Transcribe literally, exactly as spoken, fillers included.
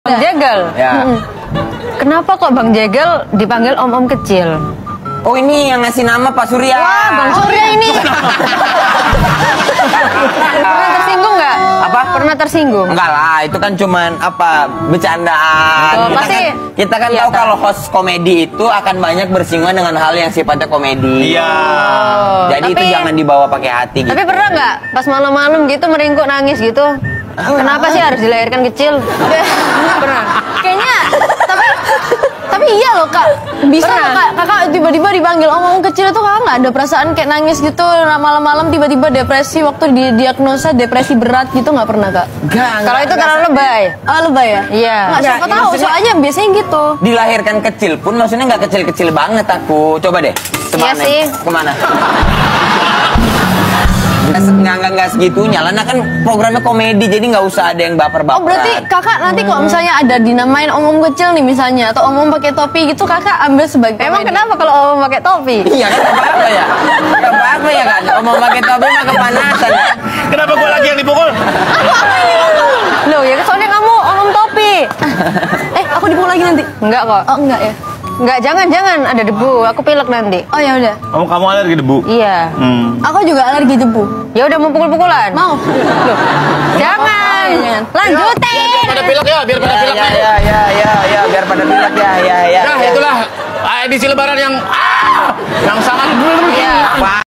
Bang Jegel. Ya. Hmm. Kenapa kok Bang Jegel dipanggil om-om kecil? Oh, ini yang ngasih nama Pak Surya. Wah, Bang Surya ini. Pernah tersinggung nggak? Apa? Pernah tersinggung? Enggak lah, itu kan cuman apa bercandaan. Oh, kita pasti. kan, kita kan Iya, tahu kan? kalau host komedi itu akan banyak bersinggungan dengan hal yang sifatnya komedi. Iya. Oh, Jadi itu tapi- jangan dibawa pakai hati gitu. Tapi pernah nggak pas malam-malam gitu meringkuk nangis gitu? Kenapa sih harus dilahirkan kecil? Pernah. Kayaknya tapi tapi iya loh kak, bisa Pernah. loh kak, kakak tiba-tiba dipanggil om-om kecil itu kakak nggak ada perasaan kayak nangis gitu malam-malam tiba-tiba depresi waktu didiagnosa depresi berat gitu nggak pernah kak? Enggak, Kalau itu terlalu lebay. Oh lebay ya? Iya. Nggak siapa Nggak, tahu maksudnya- soalnya biasanya gitu. dilahirkan kecil pun maksudnya nggak kecil-kecil banget aku. Coba deh. Iya sih. Kemana? Nggak, nggak, nggak, nggak segitunya lah. Nah kan programnya komedi, jadi nggak usah ada yang baper-baperan. Oh berarti kakak nanti kalau misalnya ada dinamain om-om kecil nih misalnya atau om-om pakai topi gitu kakak ambil sebagai Emang komedi? kenapa kalau om pakai topi? Iya kan, nggak apa-apa ya. Nggak apa-apa ya kan. Kalau mau pakai topi mah kepanasan ya. Kenapa gua lagi yang dipukul? Loh ya soalnya kamu om topi. Eh aku dipukul lagi nanti? Enggak kok. Oh enggak ya? Enggak, jangan jangan ada debu. Aku pilek nanti. Oh ya udah. Kamu kamu alergi debu? Iya. Hmm. Aku juga alergi debu. Ya udah mau pukul-pukulan. Mau? Jangan. Oh, jangan. Lanjutin. Pada pilek ya, biar pada Ya, pilek. ya, ya, ya, ya, ya, biar pada pilek ya, ya, ya. Nah, ya. itulah edisi lebaran yang ah, yang sangat Ya, Pak.